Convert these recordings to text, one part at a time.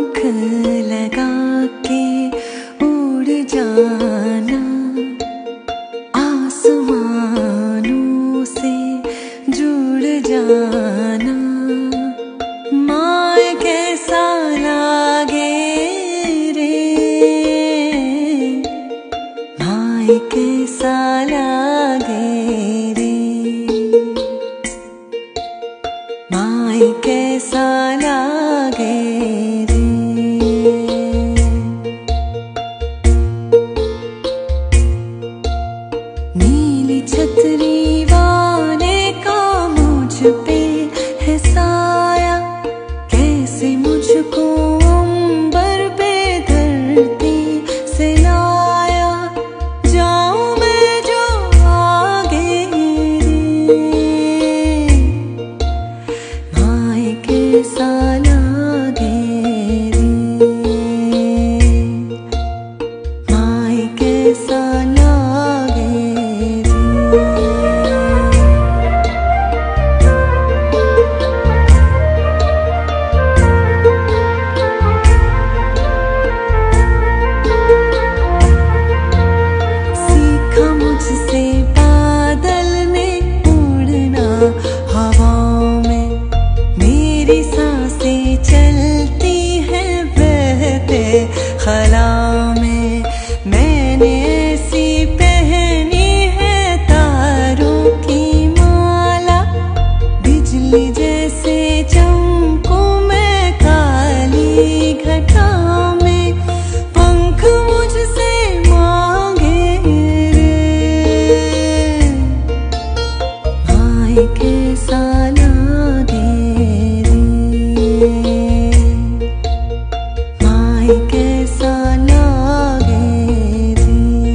पंख लगा के उड़ जाना, आसमानों से जुड़ जाना। माए कैसा लागे रे, माए कैसा लागे रे, माए कैसा लागे रे। नीली छतरी वाले का मुझ पे है साया, कैसे मुझको अंबर पे धरती से लाया। जाऊं मैं जो आगे रे, माए कैसा लागे रे, माए कैसा लागे रे। सीखा मुझसे बादल ने उड़ना हवाओं में, मेरी सांसें चलती हैं बहते खला में। मैंने ऐसी पहनी है तारों की माला, बिजली जैसे चमकूं मैं काली घटा में। पंख मुझसे मांगे रे, माए कैसा लागे रे, माए कैसा लागे रे।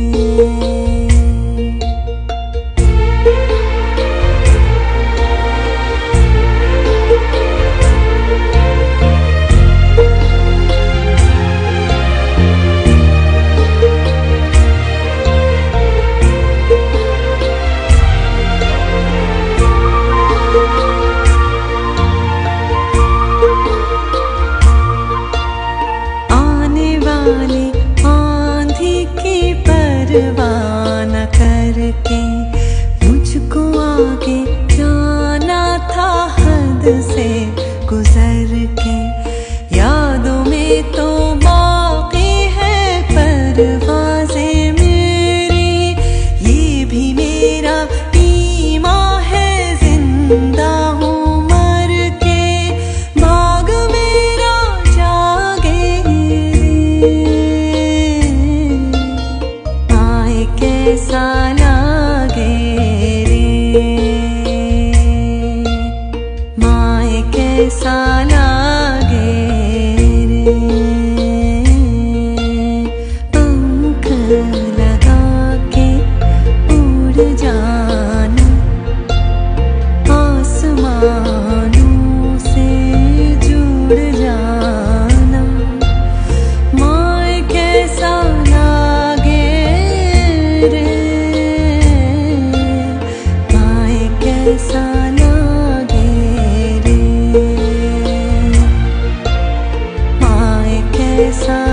आने वाली आंधी की परवाह न करके मुझको आगे जाना था हद से गुजर के। यादों में तो बाकी है परवाज़ें मेरी, ये भी मेरा ईमान है जिंदा हूँ मर के। भाग मेरा जागे रे, माए कैसा लागे रे, माए कैसा लागे रे। पंख लगा के उड़ जाना, आसमानों से जुड़ जाना। माए कैसा लागे रे, माए कैसा लागे रे, माए कैसा